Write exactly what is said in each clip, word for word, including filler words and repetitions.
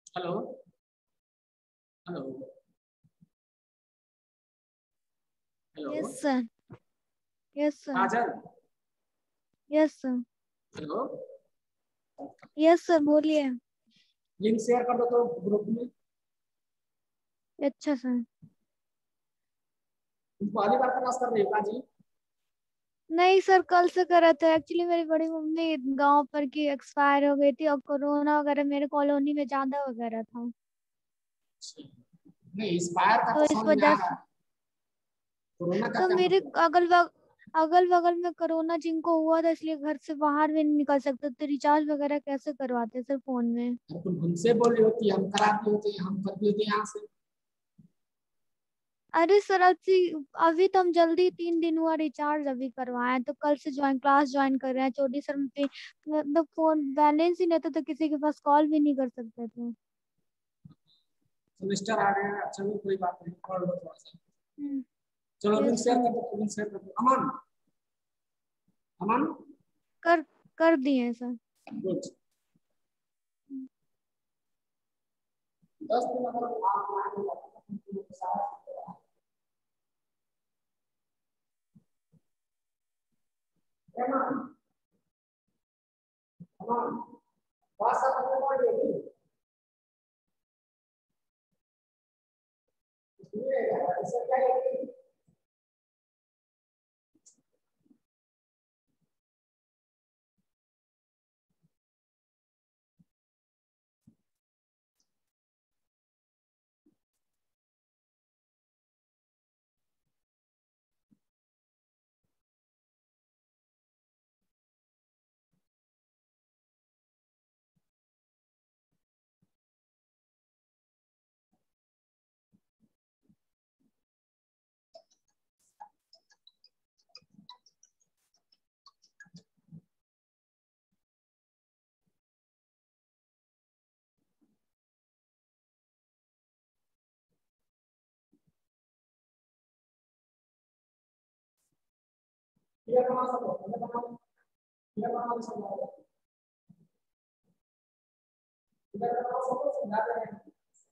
Hello hello hello yes sir. Yes sir. Kajal yes sir. Hello yes sir बोलिए। Link share कर दो तो group में। अच्छा सर। तुम पहली बार प्रयास कर रही हो काजी? नहीं सर, कल से कर रहे थे। एक्चुअली मेरी बड़ी मम्मी गांव पर की एक्सपायर हो गई थी और कोरोना वगैरह मेरे कॉलोनी में ज्यादा वगैरह था, नहीं, इंस्पायर का तो तो इस समझ में आ वजह रहा से। है। कोरोना का तो क्या मेरे मतलब? अगल बग अगल बगल में कोरोना जिनको हुआ था, इसलिए घर से बाहर भी नहीं निकल सकते, तो रिचार्ज वगैरह कैसे करवाते सर फोन में? अरे तुम हमसे बोल रही हो कि हम करा दिए होते, हम कर दिए थे यहाँ से। अरे सर अभी अभी तो हम जल्दी तीन दिन हुआ रिचार्ज अभी करवाए हैं, तो कल से ज्वाइन क्लास ज्वाइन कर रहे हैं। चौधरी सर पे मतलब फोन बैलेंस ही नहीं था, तो किसी के पास कॉल भी नहीं कर सकते थे। सेमेस्टर आ गया है, चलो कोई बात नहीं, पढ़ लो थोड़ा सा। हम्म। चलो लिंक यस शेयर सर। कर दो, लिंक शेयर कर दो। अमन अमन कर कर दिए सर। गुड। दस दिन अगर आप आएंगे तो साथ अमन अमन बात सब करने पड़ेगी। इसलिए ऐसा क्या है कि ये बना सकते हो, ये बना ये बना सकते हो, ये बना सकते हो, समझा रहे हैं।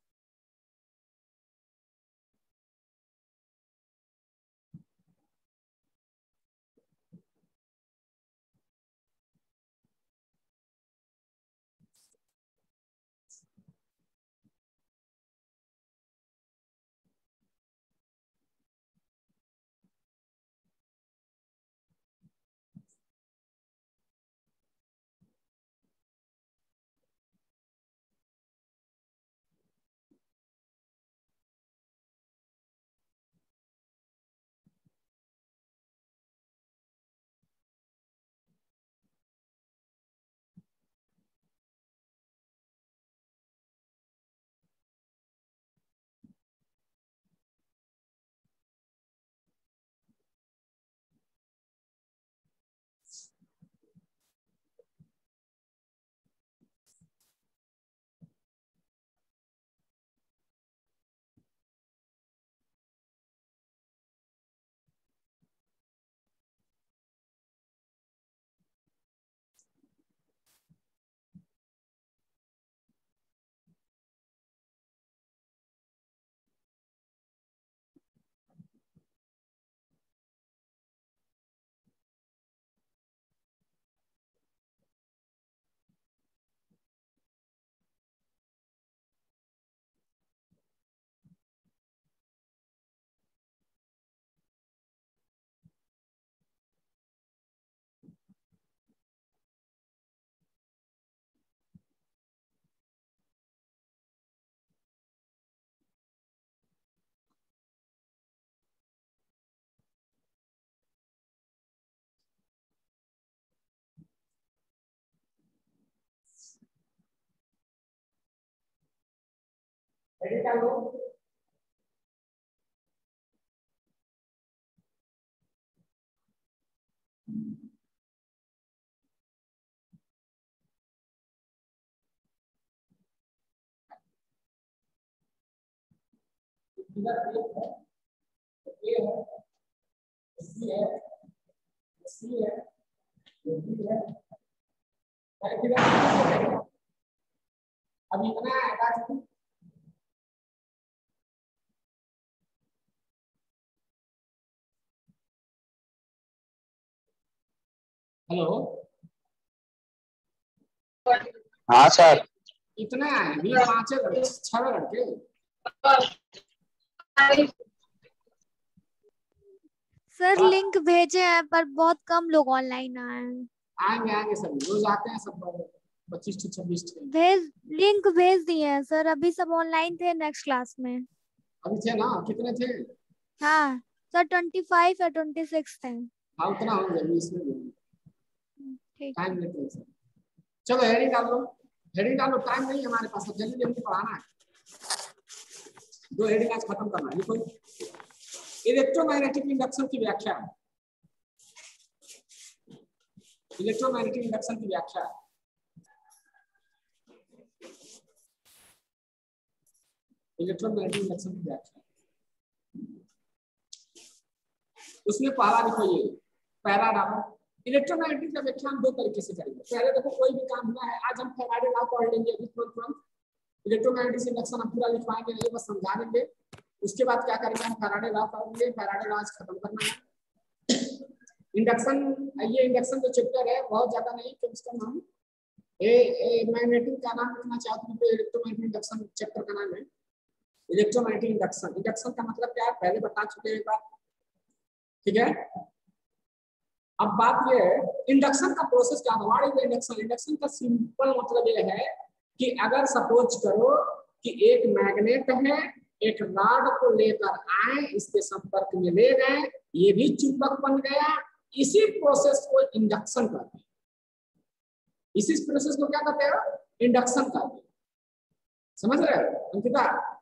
रेडी कर लो। इधर ये है, ये है, ये है, ये है, ये है। अब इतना आएगा कि हेलो हाँ सर। इतने आए भी पांच छह लड़के। सर लिंक भेजे हैं पर बहुत कम लोग ऑनलाइन आए हैं। आएंगे आएंगे सब रोज आते हैं सब पच्चीस से छब्बीस थे। भेज लिंक भेज दिए हैं सर, अभी सब ऑनलाइन थे नेक्स्ट क्लास में। अभी थे ना, कितने थे? हाँ सर ट्वेंटी फाइव या ट्वेंटी सिक्स थे। हाँ उतना होंगे अभी इसमें भी। ठीक है। टाइम लेते हैं सर। चलो हेडिंग डाल लो, हेडिंग डाल लो, टाइम नहीं है हमारे पास, जल्दी जल्दी पढ़ाना है। दो हेडिंग आज खत्म करना है। देखो इलेक्ट्रोमैग्नेटिक इंडक्शन की व्याख्या, इलेक्ट्रोमैग्नेटिक इंडक्शन की व्याख्या। इलेक्ट्रोमैग्नेटिक इंडक्शन की व्याख्या उसमें पहला देखो, ये पहला डालो। इलेक्ट्रोमैग्नेटिक का व्याख्या हम दो तरीके से करेंगे। पहले देखो कोई भी काम हुआ है, आज हम फैराडे लॉ पढ़ लेंगे अभी तुरंत तुरंत। इलेक्ट्रोमैग्नेटिक इंडक्शन हम पूरा लिखवाएंगे नहीं, बस समझा देंगे। उसके बाद क्या करेंगे, हम फैराडे लॉ पढ़ेंगे। फैराडे लॉ आज खत्म करना है। इंडक्शन, ये इंडक्शन जो चैप्टर है बहुत ज्यादा नहीं, कम से कम हम ए, ए मैग्नेटिक का नाम रखना चाहते हैं तो इलेक्ट्रोमैग्नेटिक इंडक्शन चैप्टर का नाम है इलेक्ट्रोमैग्नेटिक इंडक्शन। इंडक्शन का मतलब क्या है पहले बता चुके हैं एक बार, ठीक है। अब बात ये है इंडक्शन का प्रोसेस क्या है। What is induction? इंडक्शन का सिंपल मतलब ये है कि अगर सपोज करो कि एक मैग्नेट है, एक रॉड को लेकर आए, इसके संपर्क में ले गए, ये भी चुंबक बन गया, इसी प्रोसेस को इंडक्शन कहते हैं। इसी प्रोसेस को क्या कहते हैं? इंडक्शन कहते हैं। समझ रहे हो अंकिता?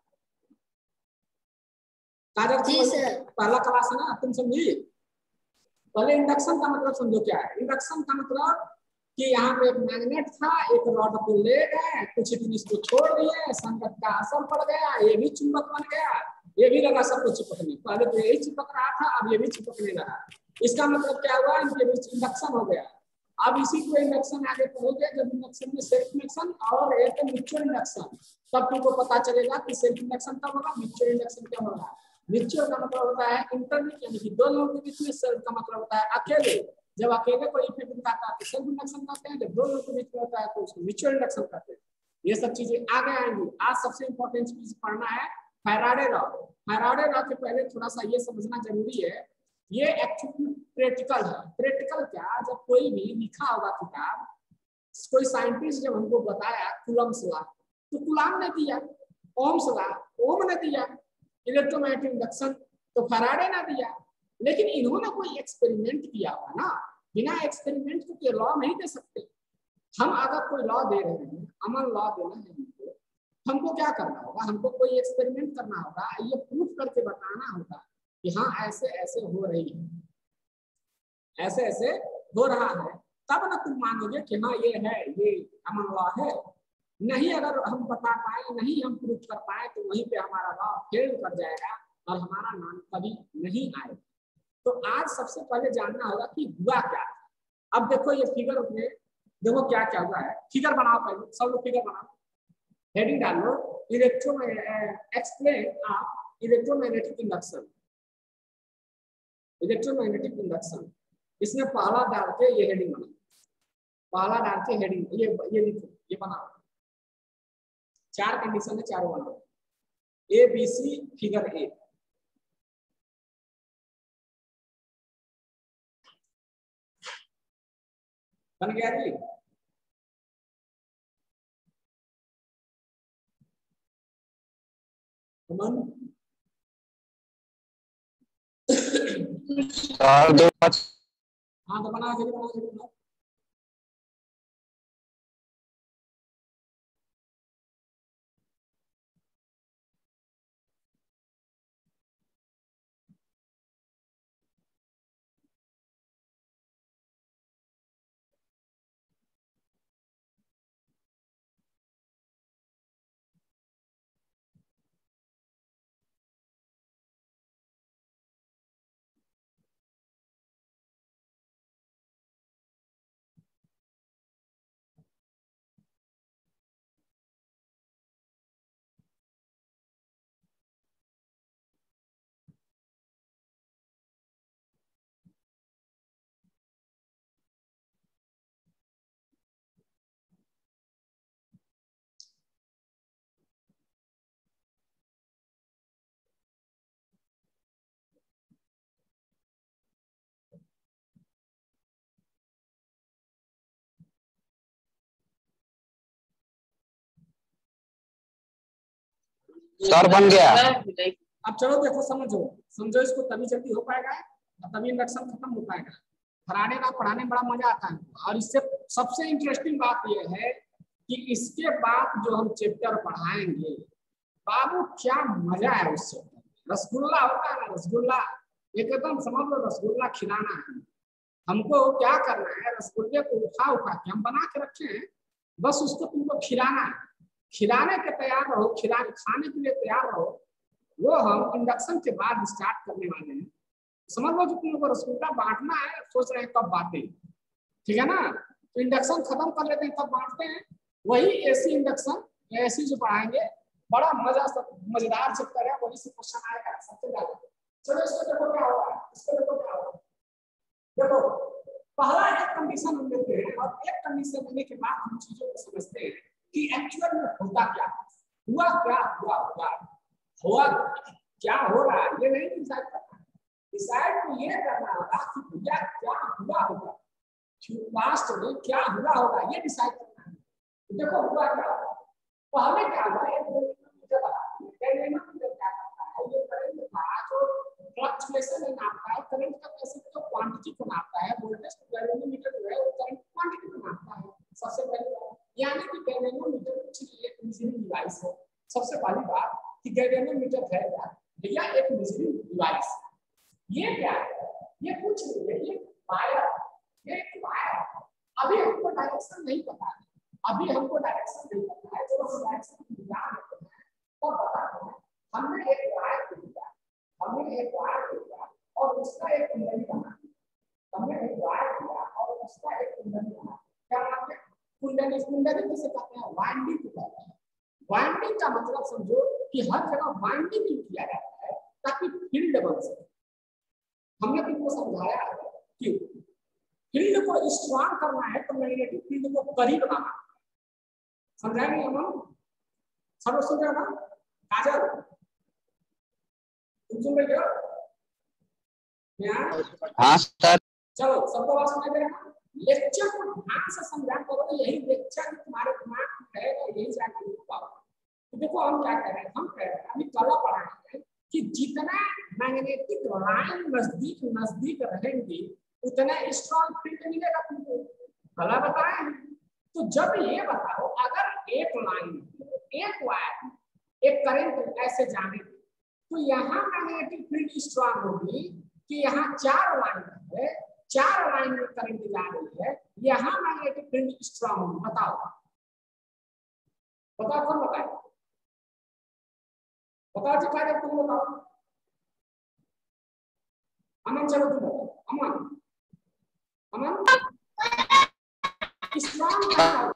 काजल जी सर, पहला क्लास है ना, तुम समझी? पहले इंडक्शन का मतलब समझो क्या है। इंडक्शन का मतलब कि यहाँ पे एक मैग्नेट था, एक रॉड को ले गए, कुछ दिन इसको छोड़ दिए, संगत का असर पड़ गया, ये भी चुंबक बन गया, ये भी लगा सबको चिपकने। पहले तो यही चिपक रहा था, अब ये भी चिपकने लगा। इसका मतलब क्या हुआ, इनके बीच इंडक्शन हो गया। अब इसी को इंडक्शन आगे पढ़ोगे, जब इंडक्शन में सेल्फ इंडक्शन और एक म्यूचुअल इंडक्शन, तब तुमको पता चलेगा कि सेल्फ इंडक्शन कब होगा, म्यूचुअल इंडक्शन कब होगा। म्यूचुअल का मतलब होता है इंटरनेट, यानी कि दो लोगों के बीच में। सेल्फ का मतलब होता है अकेले, जब अकेले कोई इफेक्ट दिखाता है तो सेल्फ इंडक्शन कहते हैं, जब दो लोगों के बीच में होता है तो उसको म्यूचुअल इंडक्शन कहते हैं। ये सब चीजें आगे आएंगी। आज सबसे इंपॉर्टेंट चीज पढ़ना है फैराडे लॉ। फैराडे लॉ के पहले थोड़ा सा ये समझना जरूरी है, ये एक्चुअली प्रैक्टिकल है। प्रैक्टिकल क्या, जब कोई भी लिखा होगा किताब, कोई साइंटिस्ट जब हमको बताया कूलम्स लॉ, तो कूलम ने दिया, ओम्स लॉ ओम ने दिया, इलेक्ट्रोमैग्नेटिक इंडक्शन तो फैराडे ने दिया। लेकिन इन्होंने कोई एक्सपेरिमेंट किया हुआ ना, बिना एक्सपेरिमेंट के लॉ नहीं दे सकते। हम अगर कोई लॉ दे रहे हैं, अमन लॉ देना है हमको, हमको क्या करना होगा, हमको कोई एक्सपेरिमेंट करना होगा, ये प्रूफ करके बताना होगा कि हाँ ऐसे ऐसे हो रही है, ऐसे ऐसे हो रहा है, तब ना तुम मानोगे कि हाँ ये है, ये अमन लॉ है। नहीं, अगर हम बता पाए, नहीं हम प्रूफ कर पाए, तो वहीं पे हमारा लॉ फेल कर जाएगा और हमारा नाम कभी नहीं आएगा। तो आज सबसे पहले जानना होगा कि हुआ क्या। अब देखो ये फिगर में देखो क्या क्या हुआ है। फिगर बनाओ पहले, सब लोग फिगर बनाओ, हेडिंग डालो electro explain of electromagnetic induction. Electromagnetic induction, इसमें पहला डाल के ये हेडिंग बनाओ, पहला डाल के हेडिंग ये ये लिखो, ये बनाओ। चार कंडीशन है, चारों बनाओ। A B C figure A. बन गया जी? अमन हाँ तो बना, जल्दी बनाओ, जल्दी बनाओ। सर बन गया। अब चलो देखो, समझो समझो इसको, तभी जल्दी हो पाएगा और तभी इंडक्शन खत्म हो पाएगा। पढ़ाने का पढ़ाने में बड़ा मजा आता है। और इससे सबसे इंटरेस्टिंग बात यह है कि इसके बाद जो हम चैप्टर पढ़ाएंगे, बाबू क्या मजा है उस चैप्टर में। रसगुल्ला होता है ना, रसगुल्ला एकदम समझ लो, रसगुल्ला खिलाना है हमको। क्या करना है, रसगुल्ले को उठा उठा के हम बना के रखे हैं, बस उसको तुमको खिलाना है। खिलाने के तैयार रहो, खिला खाने के लिए तैयार रहो। वो हम इंडक्शन के बाद स्टार्ट करने वाले हैं। समझ लो कि तुमको रसगुल्ला बांटना है, सोच रहे हैं कब बांटे, ठीक है ना। तो इंडक्शन खत्म कर लेते हैं तब बांटते हैं। वही एसी इंडक्शन एसी जो पढ़ाएंगे, बड़ा मजा मजेदार चैप्टर है, वही से क्वेश्चन आएगा सबसे ज्यादा। चलो इसको देखो क्या होगा, इसको देखो क्या होगा। देखो पहला एक कंडीशन हम लेते हैं और एक कंडीशन लेने के बाद हम चीजों को समझते हैं कि एक्चुअल में होता क्या हुआ, क्या हुआ हुआ हुआ क्या हो रहा है, ये नहीं डिसाइड करना। डिसाइड तो ये करना होगा कि भैया क्या हुआ होगा, पास्ट में क्या हुआ होगा, ये डिसाइड करना है। तो देखो हुआ क्या, पहले क्या हुआ, एक मीटर लगा, कैलेंडर क्या करता है, ये करंट का जो फ्लक्चुएशन है नापता है, करंट का कैसे तो क्वांटिटी को नापता है, वोल्टेज गैल्वेनोमीटर जो है वो करंट क्वांटिटी को नापता है सबसे पहले। यानी कि गैल्वेनोमीटर कुछ एक मेजरिंग डिवाइस है। सबसे पहली बात कि गैल्वेनोमीटर है क्या, भैया एक मेजरिंग डिवाइस। ये क्या है, ये कुछ नहीं है, ये वायर, ये वायर। अभी हमको डायरेक्शन नहीं पता है, अभी हमको डायरेक्शन नहीं पता है, जब हम डायरेक्शन जान लेते हैं तब बताते हैं। हमने एक वायर दिया, हमने एक वायर दिया और उसका एक कुंडली बना, हमने एक वायर दिया और उसका एक कुंडली बना। क्या नाम है, कुंडली। कुंडली किसे कहते हैं, वाइंडिंग को कहते हैं। वाइंडिंग का मतलब समझो कि हर जगह वाइंडिंग किया जाता है ताकि फील्ड बन सके। हमने तुमको समझाया है कि फील्ड को स्ट्रॉन्ग करना है तो मैग्नेटिक फील्ड को करीब बनाना। समझाएंगे हम, सब सुन रहे हो ना, काजल तुम सुन रहे हो? हाँ सर। चलो सबको बात सुनाई दे रहा है। लेक्चर को ध्यान से समझा करो, यही लेक्चर तुम्हारे दिमाग में रहेगा, यही जाकर लिख पाओ। तो देखो हम क्या कह रहे हैं, हम कह रहे हैं अभी कला पढ़ाएंगे कि जितना मैग्नेटिक लाइन नजदीक नजदीक रहेंगी उतना स्ट्रॉन्ग फील्ड मिलेगा तुमको। कला बताएं। तो जब ये बताओ, अगर एक लाइन एक वायर एक करंट ऐसे जाने तो यहाँ मैग्नेटिक फील्ड स्ट्रॉन्ग होगी कि यहाँ चार लाइन है, चार लाइन में करंट जा रही है, यहाँ मैग्नेटिक फील्ड स्ट्रॉन्ग होगी। बताओ बताओ कौन बताए, बताओ जी, क्या तुम बताओ। अमन चलो तुम बताओ, अमन अमन स्ट्रॉन्ग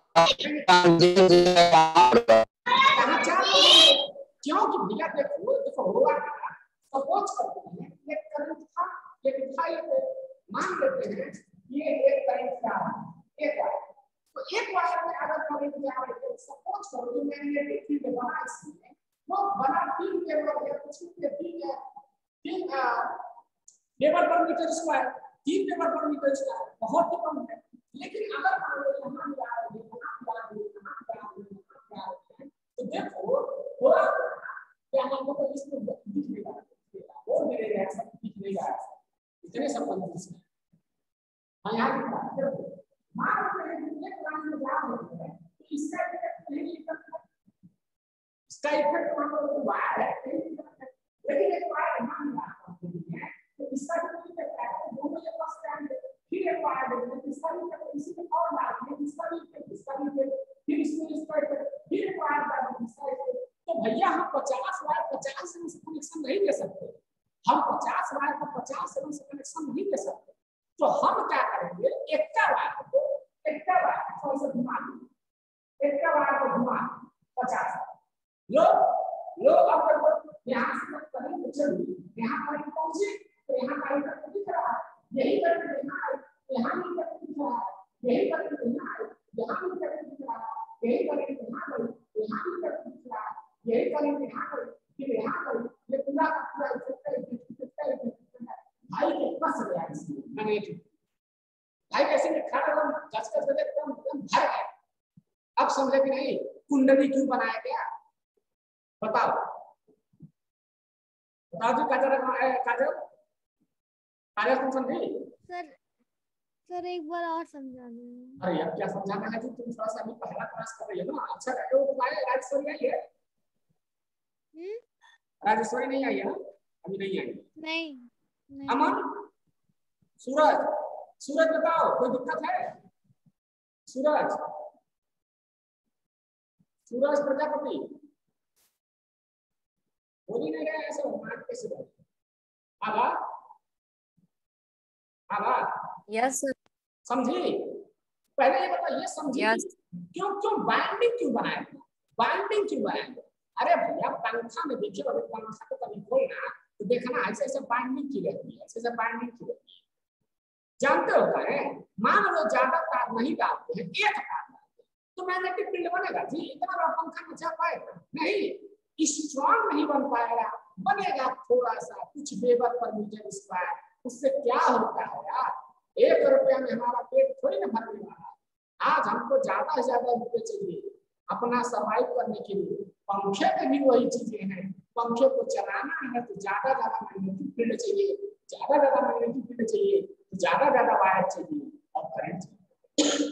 क्योंकि भैया देखो देखो होगा क्या, सपोज करते हैं एक करंट था, एक था, एक मान लेते हैं ये एक करंट जा रहा है, एक वायर, तो एक वायर में अगर करंट जा रहा है, सपोज करो कि मैग्नेटिक फील्ड बना इसमें, वो बना तीन केबल है, कुछ के तीन है, तीन टेबल पर मीटर स्क्वायर, तीन टेबल पर मीटर स्क्वायर बहुत ही कम है। लेकिन अगर मान लो यहाँ जा रहे हैं, यहाँ जा रहे हैं, यहाँ जा रहे हैं, यहाँ जा रहे हैं, तो देखो थोड़ा क्या हमको तो इसमें दिख नहीं रहा, और मेरे रिएक्शन दिख नहीं रहा है, इतने सब बंद इसमें। हाँ यहाँ देखो, मान लो ये क्लास में जा रहे हैं, तो इसका इफेक्ट नहीं इफेक्ट, इसका इफेक्ट मान लो तो वायर है, लेकिन एक वायर मान लो तो इसका जो इफेक्ट है दोनों के पास स्टैंड है, फिर एक वायर देंगे इसका भी इफेक्ट इसी में और डालेंगे, इसका भी इफेक्ट, इसका भी इफेक्ट, फिर इसमें इसका इफेक्ट, फिर एक वायर डालेंगे इसका इफेक्ट। तो भैया हम पचास वायर पचास से कनेक्शन नहीं दे सकते, हम पचास वायर का पचास से कनेक्शन नहीं दे सकते। तो हम क्या करेंगे, एक का वायर को एक का वायर को ऐसे घुमा देंगे, एक का वायर को घुमा पचास लो लो अब देखो यहाँ से करंट चली, यहाँ करंट पहुंची तो यहाँ करंट दिख रहा है, यही करंट यहाँ है, यहाँ भी करंट दिख रहा है, यही करंट यहाँ है, यहाँ भी करंट दिख रहा है, यही करंट यहाँ गई, यहाँ भी करंट दिख रहा है, यही करंट यहाँ गई, फिर यहाँ गई, ये पूरा का पूरा इफेक्ट है, इफेक्ट है। भाई के फंस गया इसमें मैग्नेटिक, भाई कैसे में खड़ा हम दस दस बजे एकदम एकदम भर गया। अब समझे कि नहीं कुंडली क्यों बनाया गया, बताओ राजू काजल काजल काजल तुम समझी? सर सर एक बार और समझा दीजिए। अरे यार क्या समझाना है जी, तुम थोड़ा सा अभी पहला क्लास कर रही हो ना। अच्छा वो तुम्हारे राजेश्वरी आई है? हम्म राजेश्वरी नहीं आई है ना? अभी नहीं आई। नहीं, नहीं। अमन, सूरज, सूरज बताओ कोई दिक्कत है? सूरज, सूरज प्रजापति बोल ही नहीं रहे, ऐसे मान कैसे बोल? आवा आवा यस सर। समझी? पहले ये बताइए समझी यस। क्यों क्यों बाइंडिंग क्यों बनाया? बाइंडिंग क्यों बनाया? अरे भैया पंखा में देखिए, अगर पंखा को कभी खोलना तो देखना ऐसे ऐसे बाइंडिंग की रहती है, ऐसे ऐसे बाइंडिंग की रहती है। जानते हो क्या है? मान लो ज्यादा तार नहीं डालते हैं, एक तार डालते हैं तो मैग्नेटिक फील्ड बनेगा जी? इतना बड़ा पंखा में जा पाएगा नहीं, स्ट्रॉन्ग नहीं बन पाएगा। बनेगा थोड़ा सा कुछ वेबर पर मीटर स्क्वायर। उससे क्या होता है यार, एक रुपया में हमारा पेट थोड़ी ना भरने वाला है। आज हमको ज्यादा से ज्यादा रुपये चाहिए अपना सर्वाइव करने के लिए। पंखे में भी वही चीजें हैं, पंखे को चलाना है तो ज्यादा ज्यादा मैग्नेटिक फील्ड चाहिए, ज्यादा ज्यादा मैग्नेटिक फील्ड चाहिए तो ज्यादा ज्यादा वायर चाहिए और करंट चाहिए।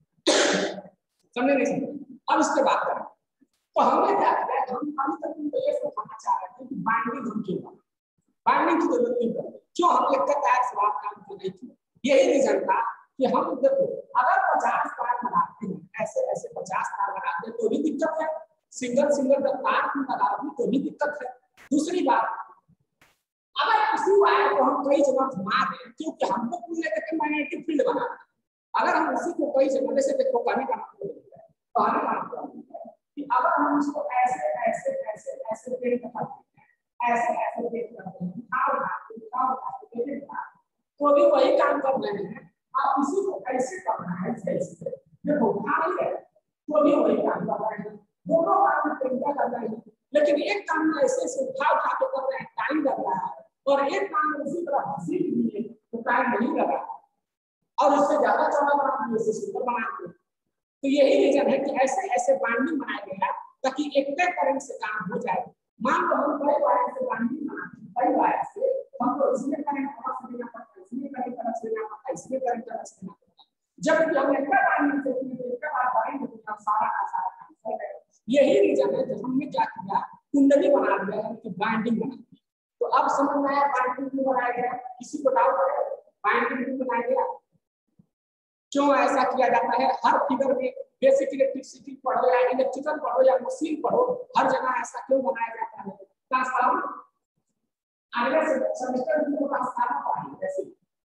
समझे नहीं समझे? अब इसके बात करें तो हमने क्या किया, हम अभी तक तुमको ये समझाना चाह रहे थे कि बाइंडिंग हम क्यों बनाए, बाइंडिंग की जरूरत नहीं पड़ती, क्यों हम एक तार सवाल काम क्यों नहीं किया। यही रीजन था कि हम देखो अगर पचास तार लगाते हैं, ऐसे ऐसे पचास तार लगाते हैं तो भी दिक्कत है, सिंगल सिंगल जब तार की लगाते तो भी दिक्कत है। दूसरी बात, अगर इसी वायर को हम कई जगह घुमा दें, क्योंकि हमको कुल लेकर मैग्नेटिक फील्ड बनाना है, अगर हम उसी को कई जगह से देखो कहने का मतलब है, कहने का मतलब है कि अगर हम इसको ऐसे ऐसे ऐसे ऐसे पेड़ करते हैं, ऐसे ऐसे पेड़ करते हैं, उठा उठाते उठा उठाते पेड़ उठाते तो भी वही काम कर रहे हैं। आप इसी को ऐसे करना है, ऐसे ऐसे देखो उठा नहीं है तो भी वही काम कर रहे हैं, दोनों काम में तरीका कर रहे हैं। लेकिन एक काम में ऐसे ऐसे उठा उठा के कर रहे हैं, टाइम लग रहा है, और एक काम में उसी तरह घसीट दिए तो टाइम नहीं लगा, और उससे ज्यादा चौड़ा बना दिए, इससे सुंदर बना दिए। तो यही रीजन है कि ऐसे ऐसे बाइंडिंग बनाया गया ताकि एक करंट से काम हो जाए। मान लो हम कई वायर से बाइंडिंग बनाते हैं, कई वायर से हमको इसमें करंट क्रॉस देना पड़ता है, इसमें करंट क्रॉस देना पड़ता है, इसमें करंट क्रॉस देना पड़ता है। जब हम एक बाइंडिंग से एक बार बाइंड होते हैं, सारा का सारा काम कर रहे हैं। यही रीजन है जो हमने क्या किया, कुंडली बना दिया, यानी कि बाइंडिंग बना दी। तो अब समझ में आया बाइंडिंग क्यों बनाया गया? किसी को डाउट है बाइंडिंग क्यों बनाया गया, क्यों ऐसा किया जाता है? हर फिगर में बेसिक इलेक्ट्रिसिटी पढ़ो या इलेक्ट्रिकल पढ़ो या मशीन पढ़ो, हर जगह ऐसा क्यों बनाया जाता है? ट्रांसफार्मर अगले सेमेस्टर में ट्रांसफार्मर पढ़ाएंगे, ऐसे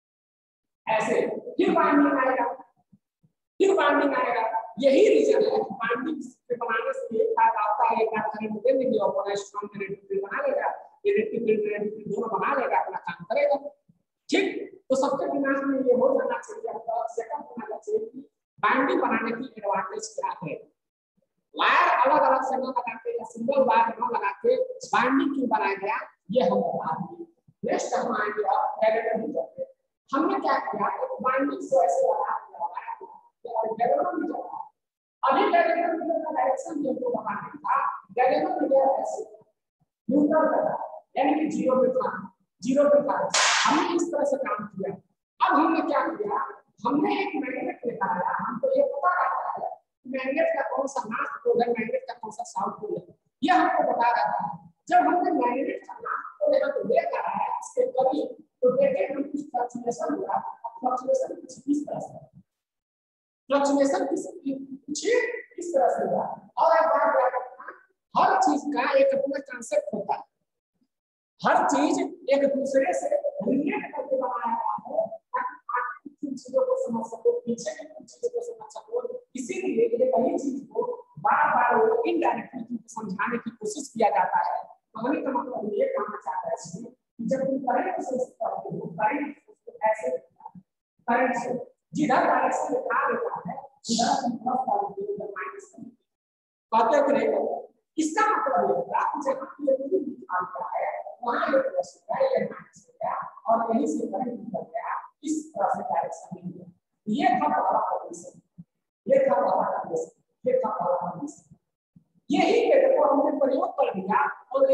ऐसे फिर बाइंडिंग आएगा, फिर बाइंडिंग आएगा। यही रीजन है कि बाइंडिंग से बनाने से एक फायदा होता है, एक बार करंट दे देंगे और पूरा स्ट्रांग करंट फील्ड बना लेगा, इलेक्ट्रिक फील्ड करंट फील्ड दोनों बना लेगा, अपना काम करेगा। ठीक, तो सबके दिमाग में ये हो जाना चाहिए, आपका सेटअप होना चाहिए कि बाइंडिंग बनाने की एडवांटेज क्या है। वायर अलग अलग से न लगा के या सिंगल वायर न लगा के बाइंडिंग क्यों बनाया गया, ये हम बता देंगे। नेक्स्ट हम आएंगे और कैरेक्टर पे हमने क्या किया, एक बाइंडिंग से ऐसे लगा दिया और गैल्वेनोमीटर था। अभी गैल्वेनोमीटर का डायरेक्शन ये को बताना था, गैल्वेनोमीटर ऐसे न्यूट्रल था, यानी कि जीरो पे था, जीरो पे था। हमने इस तरह से काम किया। अब हमने क्या किया, हमने एक मैग्नेट निकाला, हमको ये पता रहता है मैग्नेट का कौन सा नॉर्थ पोल है, मैग्नेट का कौन सा साउथ पोल है, ये हमको बता रहता है। जब हमने मैग्नेट का नॉर्थ पोल यहाँ पे देखा है इसके करीब, तो देखे हम कुछ फ्लक्चुएशन हुआ, फ्लक्चुएशन कुछ इस तरह से, फ्लक्चुएशन कुछ इस तरह से हुआ। और एक बात याद रखना, हर चीज का एक अपना कांसेप्ट होता है, हर चीज एक दूसरे से रिलेट करके बनाया गया है ताकि कुछ चीजों को समझ सको, पीछे की कुछ चीजों को समझ सको। इसीलिए ये कई चीज को बार बार वो इनडायरेक्टली समझाने की कोशिश किया जाता है। कहने का मतलब ये कहना चाहता है कि जब तुम करंट से पढ़ते हो, करंट ऐसे करंट से जिधर डायरेक्शन दिखा देता है जिधर तुम प्लस डालोगे माइनस कहते हो नहीं, इसका मतलब ये है कि जब ये बिंदु दिखाता है वहां ये प्लस है या माइनस है और यहीं से करंट निकल गया, इस तरह से डायरेक्शन नहीं है। ये था पहला कंडीशन, ये था पहला कंडीशन, ये था पहला कंडीशन। यही पेड़ को हमने प्रयोग कर दिया और यही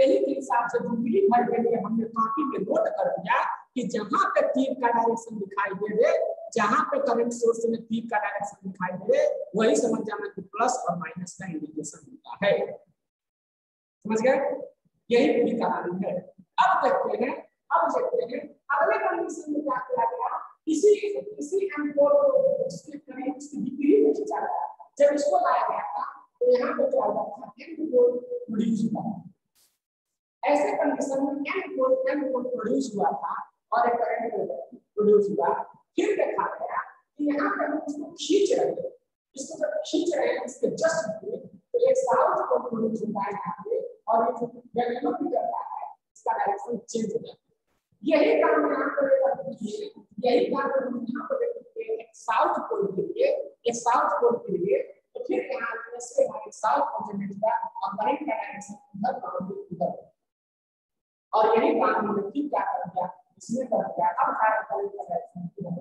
हिसाब से दूसरी भर के लिए हमने कॉपी में नोट कर दिया कि जहां पे तीर का डायरेक्शन दिखाई दे दे, जहां पे करंट सोर्स में तीर का डायरेक्शन दिखाई दे दे, वही समझ जाना कि प्लस और माइनस का इंडिकेशन होता है। समझ गए? यही पूरी कहानी है। अब देखते हैं अब देखते हैं अगले कंडीशन में क्या किया गया। इसी इसी एम्पोल को जिसके करीब इसकी विपरीत में खींचा गया। जब इसको लाया गया था तो यहाँ पे क्या हुआ था, एम्पोल प्रोड्यूस हुआ। ऐसे कंडीशन में एम्पोल एम्पोल प्रोड्यूस हुआ था और एक करंट प्रोड्यूस हुआ। फिर देखा गया कि यहाँ पे हम इसको खींच रहे हैं, इसको जब खींच रहे हैं इसके जस्ट तो एक साउथ को प्रोड्यूस होता है यहाँ पे, और ये जो मैग्नेटिक करता है इसका डायरेक्शन चेंज हो जाता है। यही काम यहाँ पर करती है, यही काम हम यहाँ पर देखते हैं एक साउथ पोल के लिए, एक साउथ पोल के लिए। तो फिर यहाँ से हमारे साउथ पोल जनरेट हुआ और करंट का डायरेक्शन उधर और उधर, और यही काम हमने फिर क्या कर दिया, इसमें कर दिया। अब करंट का डायरेक्शन उधर।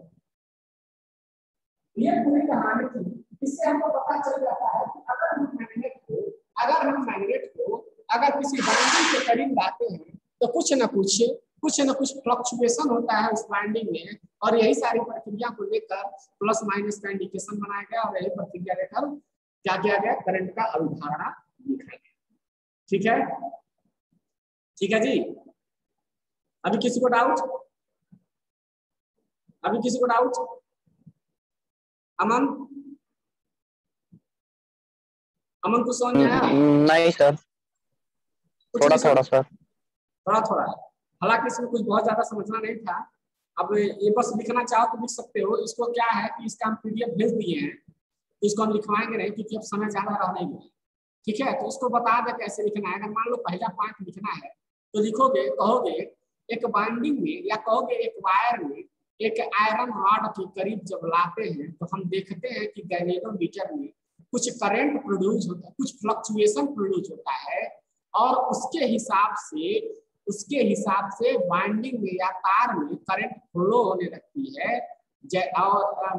ये पूरी कहानी थी। इससे हमको पता चल जाता है कि अगर हम मैग्नेट को अगर हम मैग्नेट को अगर किसी बाइंडिंग के करीब लाते हैं तो कुछ न कुछ कुछ न कुछ फ्लक्चुएशन होता है उस बाइंडिंग में, और यही सारी प्रक्रिया को लेकर प्लस माइनस का इंडिकेशन बनाया गया और यही प्रक्रिया लेकर क्या किया गया, करंट का अवधारणा दिखाया गया। ठीक है, ठीक है जी। अभी किसी को डाउट अभी किसी को डाउट अमन अमन को समझ में आया? नहीं सर, थोड़ा थोड़ा सर, थोड़ा थोड़ा। हालांकि इसमें कुछ बहुत ज्यादा समझना नहीं था। अब ये बस लिखना चाहो तो लिख सकते हो। इसको क्या है कि इसका हम पीडीएफ भेज दिए हैं, तो इसको हम लिखवाएंगे नहीं क्योंकि अब समय ज्यादा रह नहीं गया। ठीक है, तो इसको बता दे कैसे लिखना है। अगर मान लो पहला पॉइंट लिखना है तो लिखोगे, कहोगे एक बाइंडिंग में या कहोगे एक वायर में एक आयरन रॉड के करीब जब लाते हैं तो हम देखते हैं कि गैल्वेनोमीटर में कुछ करंट प्रोड्यूस होता है, कुछ फ्लक्चुएशन प्रोड्यूस होता है, और उसके हिसाब से उसके हिसाब से बाइंडिंग में या तार में करंट फ्लो होने लगती है। और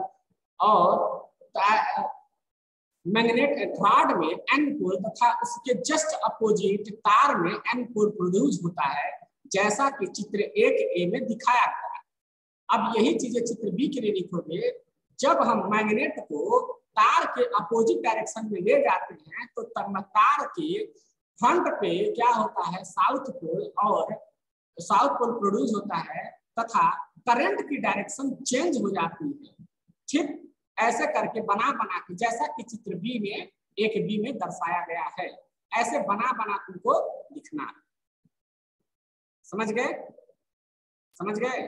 और मैग्नेट रॉड में एन पोल तथा उसके जस्ट अपोजिट तार में एन पोल प्रोड्यूस होता है, जैसा कि चित्र एक ए में दिखाया गया है। अब यही चीजें चित्र बी के लिए लिखोगे। जब हम मैग्नेट को तार के अपोजिट डायरेक्शन में ले जाते हैं तो तार के फ्रंट पे क्या होता है, साउथ पोल और साउथ पोल प्रोड्यूस होता है तथा करंट की डायरेक्शन चेंज हो जाती है। ठीक ऐसे करके बना बना के, जैसा कि चित्र बी में एक बी में दर्शाया गया है, ऐसे बना बना तुमको लिखना। समझ गए? समझ गए?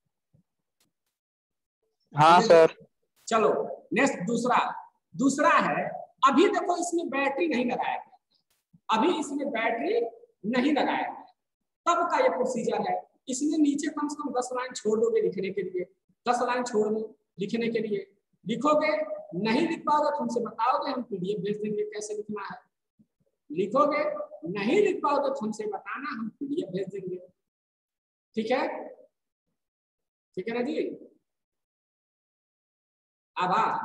हाँ सर। चलो नेक्स्ट दूसरा दूसरा है। अभी देखो इसमें बैटरी नहीं लगाया गया, अभी इसमें बैटरी नहीं लगाया गया, तब का ये प्रोसीजर है। इसमें नीचे कम से कम दस लाइन छोड़ दोगे लिखने के लिए, दस लाइन छोड़ दो लिखने के लिए। लिखोगे, नहीं लिख पाओगे तो हमसे बताओगे, हम पीडीएफ भेज देंगे कैसे लिखना है। लिखोगे, नहीं लिख पाओगे तो हमसे बताना, हम पीडीएफ भेज देंगे। ठीक है, ठीक है ना जी। आभार।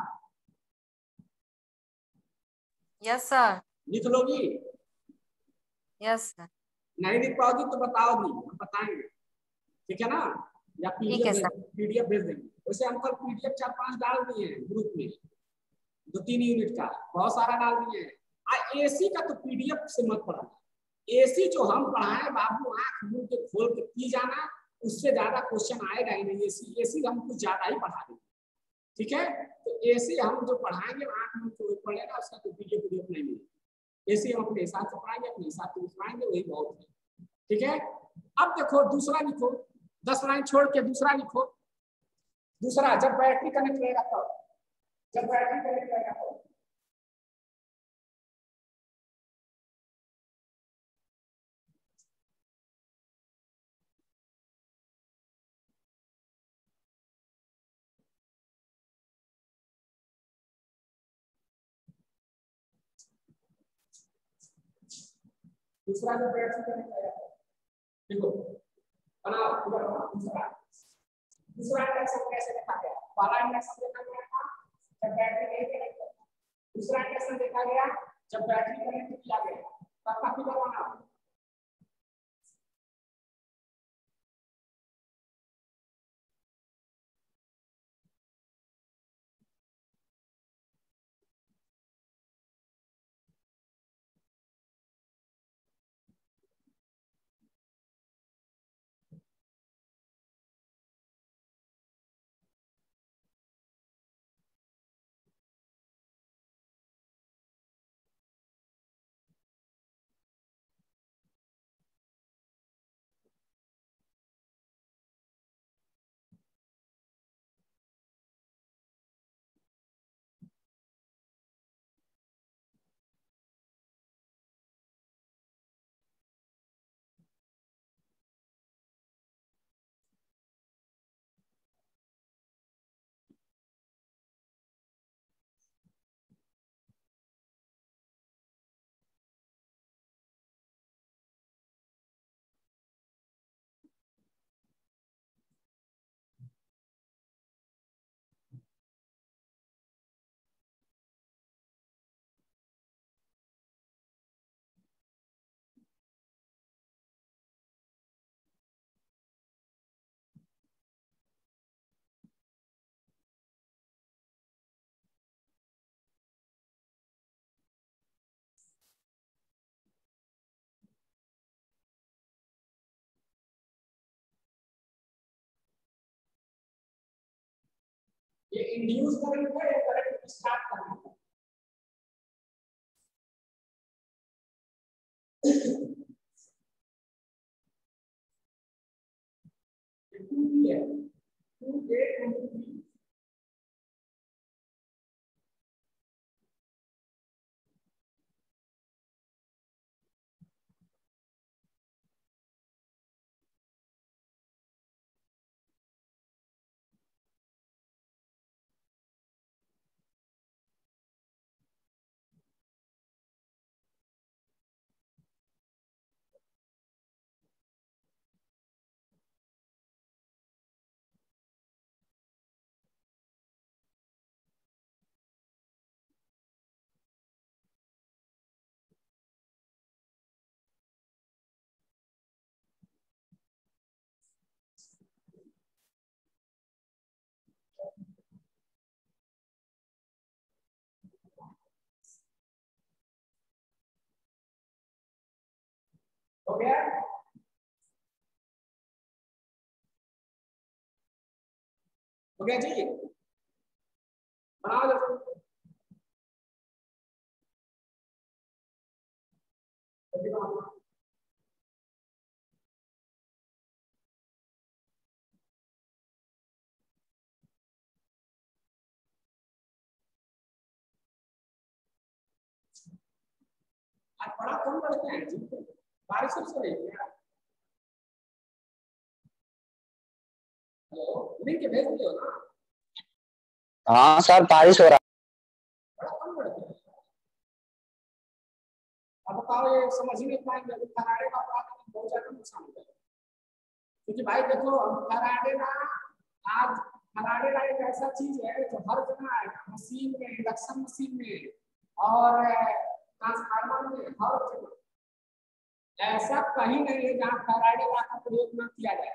Yes sir. लिख लोगी? Yes sir. नहीं लिख पाओगी तो बताओगी, हम बताएंगे। ठीक है ना, या पीडीएफ पीडीएफ भेज देंगे। वैसे हम कल पीडीएफ चार पांच डाल दिए हैं ग्रुप में, दो तीन यूनिट का बहुत सारा डाल दिए हैं। आ एसी का तो पीडीएफ से मत पढ़ाना, एसी जो हम पढ़ाए बाबू आंख मुंह के खोल के पी जाना, उससे ज्यादा क्वेश्चन आएगा ही नहीं। एसी एसी हम कुछ ज्यादा ही पढ़ा देंगे। ठीक है, तो एसी हम जो पढ़ाएंगे आंख मुंह के पढ़ेगा, उसका तो पीडीएफ पीडीएफ नहीं मिलेगा। एसी हम अपने हिसाब से पढ़ाएंगे, अपने हिसाब से लिखवाएंगे, वही बहुत है। ठीक है, अब देखो दूसरा लिखो, दस लाइन छोड़ के दूसरा लिखो। दूसरा, जब बैटरी कनेक्ट रहेगा तब, जब बैटरी कनेक्ट रहेगा तब। दूसरा जब बैटरी कनेक्ट रहेगा, देखो बनाओ पूरा बनाओ। दूसरा दूसरा इंडक्शन कैसे देखा गया? पहला इंडक्शन देखा गया था जब बैटरी नहीं कनेक्ट था। दूसरा इंडक्शन देखा गया जब बैटरी कनेक्ट किया गया, तब का फिगर बनाओ। ये इंड्यूस करंट है या करंट स्टार्ट करना है? टू बी है to A and to B हो गया? हो गया जी? बना लो। आज बड़ा कम पड़ते हैं जी, बारिश से रही है। हेलो, लिंक भेज दियो ना। हाँ सर बारिश हो रहा बड़ा कम पड़ते हैं। अब बताओ ये समझ ही नहीं पाएंगे अभी कराड़े का प्रावधान बहुत ज्यादा नुकसान होता है, क्योंकि भाई देखो कराड़े ना आज कराड़े का एक ऐसा चीज है जो हर जगह आएगा, मशीन में, इंडक्शन मशीन में और ट्रांसफार्मर में, हर जगह। ऐसा कहीं नहीं है जहाँ कराड़े का प्रयोग न किया जाए।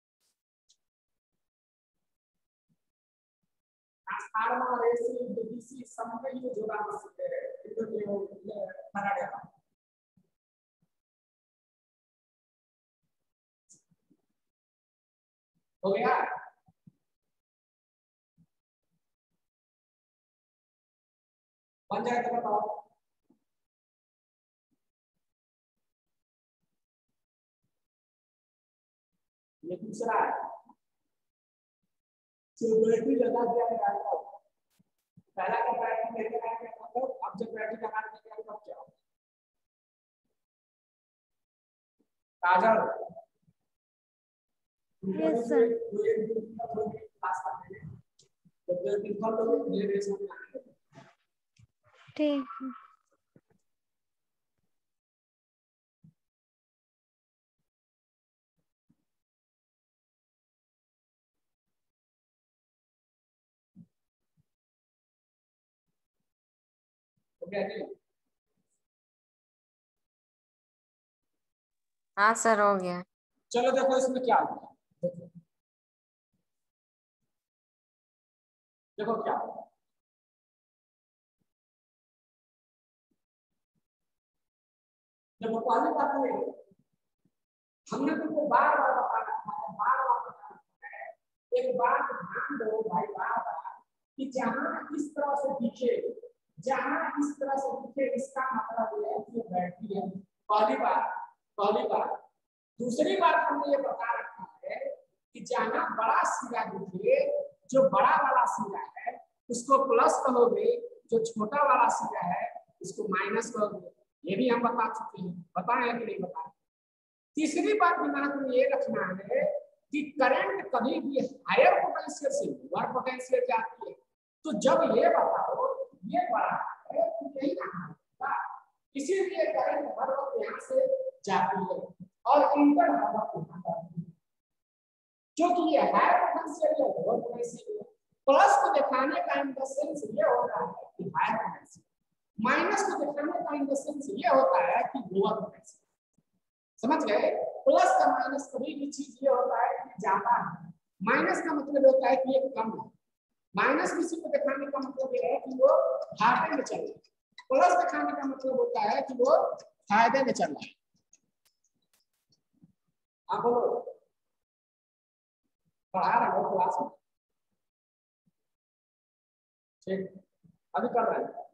ट्रांसफार्मर, एसी, डीसी सब में ये जोड़ा मशीन है, कराड़े का। हो गया? बन जाए तो बताओ। ये दूसरा है, बैटरी लगा दिया है। पहला का बैटरी लेके आया क्या मतलब, अब जब बैटरी लगा दिया तब क्या हो? Kajal yes sir. ठीक है। हाँ सर हो गया। चलो देखो इसमें क्या होगा, देखो देखो क्या होगा। देखो पहली बात ये हमने तुमको बार बार बता रखा है, बार बार बता रखा है, एक बात ध्यान दो भाई बार बार कि जहां इस तरह से दिखे, जहां इस तरह से दिखे इसका मतलब ये है कि बैटरी है। पहली बात पहली बात दूसरी बात हमने ये बता रखा है कि जहां बड़ा सिरा दिखे, जो बड़ा वाला सिरा है उसको प्लस कहोगे, जो छोटा वाला सिरा है उसको माइनस कहोगे। ये भी हम बता चुके हैं, बताए कि नहीं बताए। तीसरी बात दिमाग में ये रखना है कि करंट कभी भी हायर पोटेंशियल से लोअर पोटेंशियल जाती है, तो जब ये बताओ ये बड़ा है तो यही ना, इसीलिए करंट हर वक्त यहाँ से जाती है और इंटर हर वक्त यहाँ जाती है, क्योंकि ये हायर पोटेंशियल है लोअर पोटेंशियल है। प्लस को दिखाने का इन द सेंस ये होता है कि हायर पोटेंशियल, माइनस को दिखाने का इन द सेंस ये होता है कि लोअर पोटेंशियल। समझ गए? प्लस का माइनस कभी भी चीज ये होता है कि ज्यादा है, माइनस का मतलब होता है कि ये कम है। माइनस किसी को दिखाने का मतलब ये है कि वो घाटे में चल रहा है, प्लस दिखाने का मतलब होता है कि वो फायदे में चल रहा है। आप बोलो, पढ़ा रहे हो क्लास में? ठीक, अभी कर रहे हैं।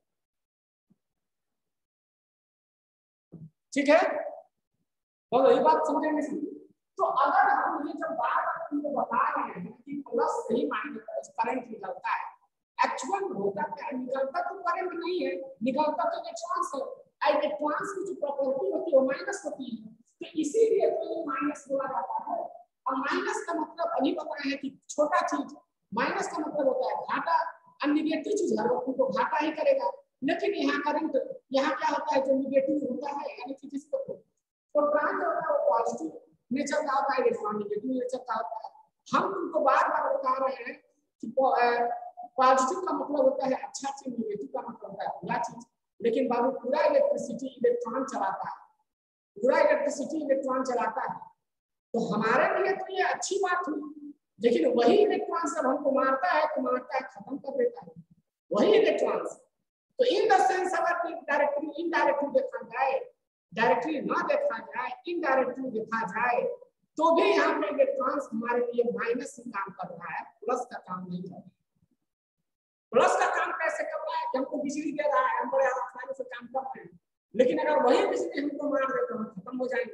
ठीक है, तो यही बात समझेंगे। तो अगर हम ये जब बार बार तुमको बता रहे हैं कि प्लस ही माइनस करंट निकलता है, एक्चुअल में होता क्या है, निकलता तो करंट नहीं है, निकलता तो इलेक्ट्रॉन्स है। इलेक्ट्रॉन्स की जो प्रॉपर्टी होती है वो माइनस होती है, तो इसीलिए तो ये माइनस बोला जाता है। और माइनस का मतलब अभी पता है कि छोटा चीज, माइनस का मतलब होता है घाटा, और निगेटिव चीज हर वक्त को घाटा ही करेगा। लेकिन यहाँ करंट, यहाँ क्या होता है, जो निगेटिव होता है यानी कि जिसको प्रोटॉन जो होता है वो पॉजिटिव नेचर का होता है, इलेक्ट्रॉन निगेटिव नेचर का होता है। हम तुमको बार बार बता रहे हैं कि पॉजिटिव का मतलब होता है अच्छा चीज, निगेटिव का मतलब होता है बुरा चीज। लेकिन बाबू पूरा इलेक्ट्रिसिटी इलेक्ट्रॉन चलाता है, पूरा इलेक्ट्रिसिटी इलेक्ट्रॉन चलाता है, तो हमारे लिए तो ये अच्छी बात हुई। लेकिन वही इलेक्ट्रॉन जब हमको मारता है तो मारता है, खत्म कर देता है वही इलेक्ट्रॉन। तो इन द सेंस अगर डायरेक्टली इनडायरेक्टली देखा जाए, डायरेक्टली ना देखा जाए, इनडायरेक्टली देखा जाए, तो भी यहाँ पे इलेक्ट्रॉन्स हमारे लिए माइनस से काम कर रहा है, प्लस का काम नहीं कर रहा है। प्लस का काम कैसे कर रहा है कि हमको बिजली दे रहा है, हम बड़े आसानी से काम कर रहे हैं, लेकिन अगर वही बिजली हमको मार दे तो हम खत्म हो जाएंगे।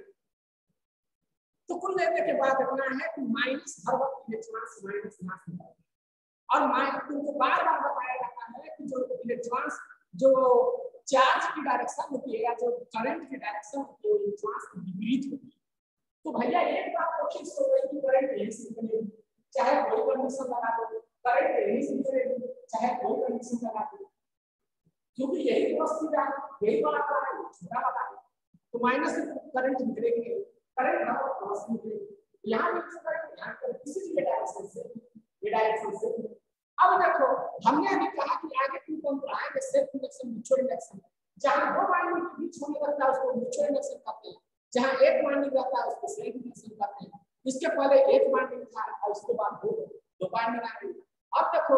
तो कुल लेने के बाद इतना है कि माइनस हर वक्त इलेक्ट्रॉन्स माइनस ना है। और माइनस तुमको बार बार बताया जाता है कि जो इलेक्ट्रॉन्स जो चार्ज की डायरेक्शन होती है या जो करंट की डायरेक्शन होती है वो इलेक्ट्रॉन्स के विपरीत होती है। तो भैया एक बात तो फिक्स हो गई कि करंट यही से बनेगी, चाहे कोई कंडीशन लगा दो, करंट यही से बनेगी, चाहे कोई कंडीशन लगा दो, क्योंकि यही वस्तु है, यही बड़ा बड़ा है, छोटा बड़ा है। तो माइनस करंट निकलेंगे, करंट और प्लस निकलेंगे, यहाँ भी करंट यहाँ पर किसी भी डायरेक्शन से, ये डायरेक्शन से। अब देखो हमने अभी कहा कि आगे तुमको हम पढ़ाएंगे सेल्फ इंडक्शन, म्यूचुअल इंडक्शन। जहां दो वाइंडिंग के बीच होने लगता है उसको म्यूचुअल इंडक्शन कहते हैं, जहां एक वाइंडिंग रहता है उसको सेल्फ इंडक्शन कहते हैं। इसके पहले एक वाइंडिंग था और उसके बाद दो दो वाइंडिंग आ गई। अब देखो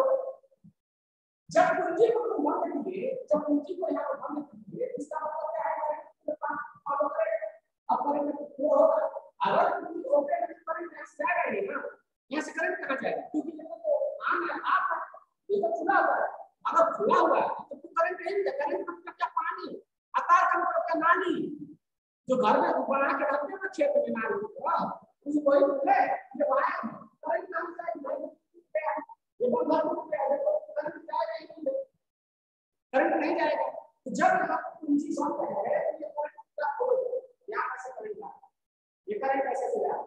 जब कुंजी को तुम बंद किए, जब कुंजी को यहाँ पर बंद किए, इसका मतलब क्या है, फॉलो करें। अब करंट फ्लो होगा, अगर कुंजी ओपन है तो करंट ऐसे जाएगा ना, यहाँ से करंट कहाँ जाएगा, क्योंकि ये तो आम है, आप ये तो खुला हुआ है। अगर खुला हुआ है तो करंट नहीं है, करंट मतलब क्या, पानी। अतार का मतलब क्या, नाली, जो घर में बना के रखते हैं ना खेत में नाली, उसे कोई बोले ये वायर करंट कहाँ से आएगा, ये तो घर में करंट जाएगा, करंट नहीं जाएगा। तो जब आप कुंजी बंद है तो ये करंट क्या होगा, यहाँ से करंट आएगा, ये करंट कैसे चलेगा।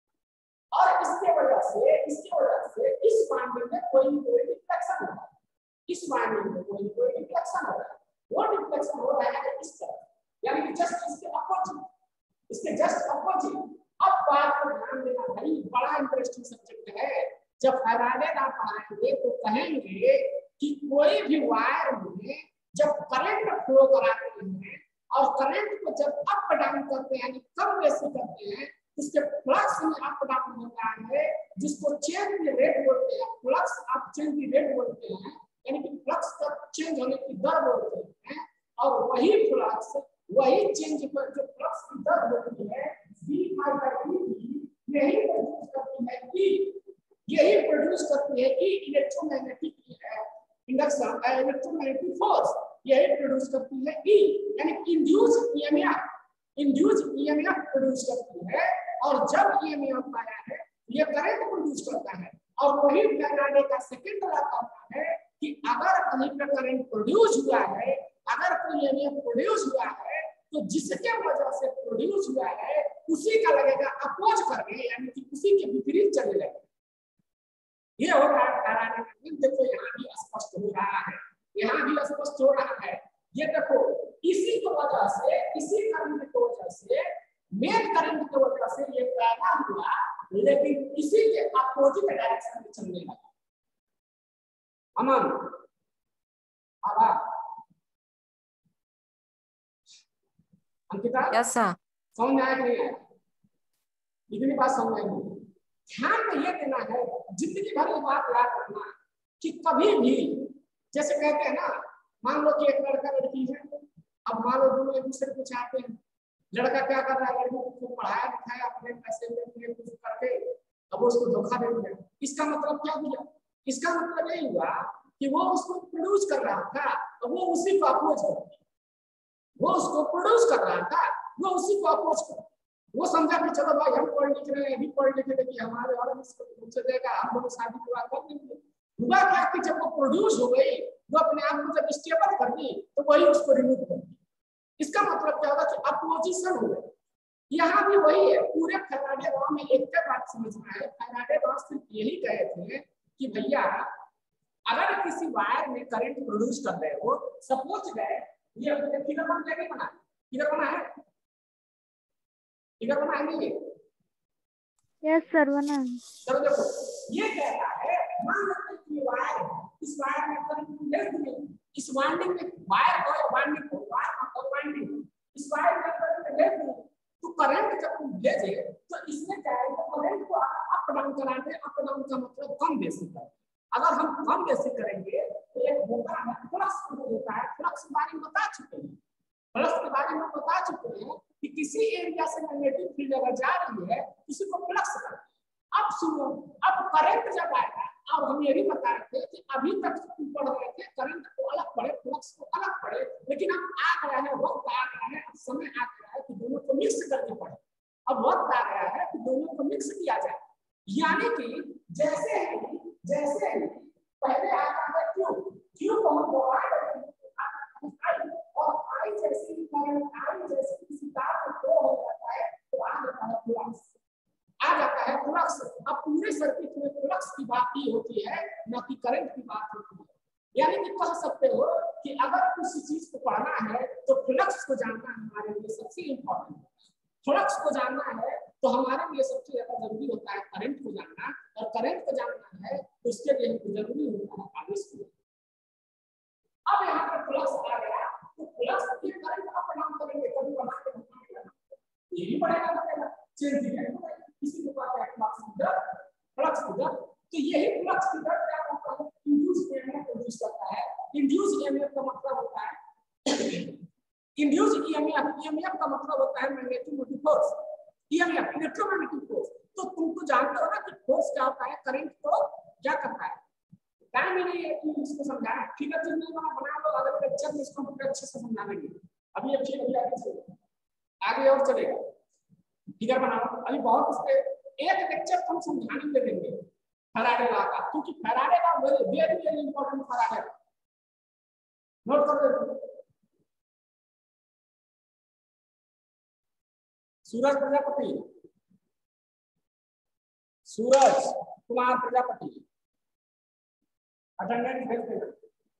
और इसके वजह से इसके वजह से इस वाइंडिंग में कोई ना कोई डिफ्लेक्शन होगा, इस वाइंडिंग में कोई ना कोई डिफ्लेक्शन हो रहा है। वो डिफ्लेक्शन हो रहा है इस तरह, यानी कि जस्ट इसके अपोजिट, इसके जस्ट अपोजिट। अब बात पर ध्यान देना भाई, बड़ा इंटरेस्टिंग सब्जेक्ट है। जब फैराडे लॉ पढ़ाएंगे तो कहेंगे कि कोई भी वायर में जब करंट फ्लो कराते हैं और करंट को जब अप डाउन करते हैं यानी कम बेसी करते हैं, उसके फ्लक्स में अप डाउन होता है, जिसको चेंज रेट बोलते हैं, फ्लक्स अप चेंज रेट बोलते हैं, यानी कि फ्लक्स का चेंज होने की दर बोलते हैं। और वही फ्लक्स, वही चेंज पर जो फ्लक्स की दर होती है v by dt, यही प्रोड्यूस करती है E, यही प्रोड्यूस करती है E electromagnetic induction, electromagnetic force, यही प्रोड्यूस करती है E, यानी induce EMF, induce EMF produce करती है। और जब ईएमएफ आया है ये करंट प्रोड्यूस करता है। और वही फैराडे का सेकंड लॉ कहता है कि अगर कहीं पर करंट प्रोड्यूस हुआ है, अगर कोई ईएमएफ प्रोड्यूस हुआ है, तो जिसके वजह से प्रोड्यूस हुआ है उसी का लगेगा अपोज करने, यानी कि उसी के विपरीत चलने लगेगा। ये हो रहा है फैराडे का। देखो यहाँ भी स्पष्ट हो रहा है, यहाँ भी स्पष्ट हो रहा है। ये देखो इसी की वजह से, इसी करंट की वजह से, मेन करंट की वजह से ये पैदा हुआ, लेकिन इसी के अपोजिट डायरेक्शन में चलने लगा। अमन आवा अंकिता, यस सर, समझ में आया कि नहीं आया? इतनी बात समझ में नहीं। ध्यान में ये देना है, जिंदगी भर ये बात याद रखना कि कभी भी जैसे कहते हैं ना, मान लो कि एक लड़का लड़की है, अब मान लो दोनों एक दूसरे को चाहते हैं, लड़का क्या कर रहा है, लड़की को पढ़ाया लिखाया, अपने पैसे में कुछ करके अब उसको धोखा दे दिया। इसका मतलब क्या हुआ? इसका मतलब यही हुआ कि वो उसको प्रोड्यूस कर रहा था और वो उसी को अप्रोच कर, वो उसको प्रोड्यूस कर रहा था, वो उसी को अप्रोच कर, वो समझा कि चलो भाई हम पढ़ लिख रहे हैं, अभी पढ़ लिख रहे कि हमारे और इसको देगा, हम लोग शादी विवाह कर लेंगे। हुआ क्या कि जब वो प्रोड्यूस हो गई, वो अपने आप को जब स्टेबल कर दी तो वही उसको रिमूव कर दी। इसका मतलब क्या होगा कि अपोजिशन हो गई। यहाँ भी वही है, पूरे फैराडे लॉ में एक बात समझना है। फैराडे लॉ सिर्फ यही कहे थे कि भैया अगर किसी वायर में करंट प्रोड्यूस कर रहे हो, सपोज गए ये फिगर बन जाएगी, बना फिगर बना है, फिगर बना है, यस सर बना। चलो देखो ये कह रहा है, मान लो कि वायर, इस वायर में करंट ले दिए, इस वाइंडिंग में वायर और वाइंडिंग को वायर और वाइंडिंग इस वायर में करंट ले दिए, तो करंट जब तुम भेजे तो इसमें क्या है, तो करंट को अप डाउन कराते हैं। अप डाउन का मतलब कम बेसी कर, अगर हम कम बेसी करेंगे तो एक होता है फ्लक्स होता है। फ्लक्स के बारे में बता चुके हैं, फ्लक्स के बारे में बता चुके हैं कि किसी एरिया से मैग्नेटिक फील्ड अगर जा रही है उसी को फ्लक्स करते हैं। अब सुनो, अब करंट जब आएगा, अब हम ये भी बता रहे थे कि अभी तक तुम पढ़ रहे थे करंट को अलग पढ़े, फ्लक्स को अलग पढ़े, लेकिन अब आ गया है वक्त आ गया है, अब समय आ गया है कि दोनों को मिक्स करके पढ़े। अब वक्त आ गया है कि दोनों को मिक्स किया जाए, यानी कि जैसे ही जैसे ही पहले आता है क्यू, क्यू को हम बोला और आई जैसी आई जैसे किसी तार में फ्लो हो जाता है तो आ जाता है फ्लक्स, आ जाता है फ्लक्स। अब पूरे सर्किट में फ्लक्स की बात ही होती है, न कि करंट की बात होती है। यानी कि कह सकते हो कि अगर किसी चीज को पढ़ना है तो फ्लक्स को जानना हमारे लिए सबसे इम्पोर्टेंट है। फ्लक्स को जानना है तो हमारे लिए सबसे ज्यादा जरूरी होता है करंट को जानना, और करंट को जानना है तो उसके लिए हमको जरूरी होता है आवेश को। अब यहाँ पर फ्लक्स आ गया तो फ्लक्स ये करंट अप डाउन करेंगे, कभी बढ़ा के बढ़ाएगा, ये भी बढ़ेगा बढ़ेगा, चेंज करेगा, इसी को कहते हैं फ्लक्स की दर, फ्लक्स की दर। तो यही फ्लक्स की दर क्या होता है, इंड्यूस ईएमएफ प्रोड्यूस करता है। इंड्यूस ईएमएफ का मतलब होता है इंड्यूस ईएमएफ, ईएमएफ का मतलब होता है magnetic force, EMF electromagnetic force. तो तुमको जानते हो ना कि फोर्स क्या होता है, करंट को क्या करता है। टाइम में नहीं इसको समझाना, ठीक है, नहीं बना बना लो, अगले लेक्चर में इसको अच्छे से समझा देंगे। अभी अब फिर अभी आगे चलेगा, आगे और चलेगा, फिगर बनाओ। अभी बहुत इस पे एक लेक्चर हम समझाने दे देंगे फैराडे लॉ का, क्योंकि Faraday law very very important Faraday law, note कर लो। सूरज प्रजापति, सूरज कुमार प्रजापति अटेंडेंस भेज देना।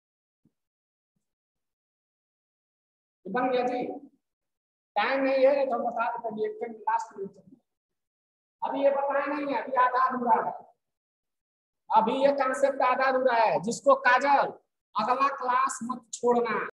बन गया जी, टाइम नहीं है तो बता देते एक घंटे लास्ट में। अभी ये बताया नहीं है, अभी आधा अधूरा है, अभी ये कॉन्सेप्ट आधा अधूरा है। जिसको काजल अगला क्लास मत छोड़ना।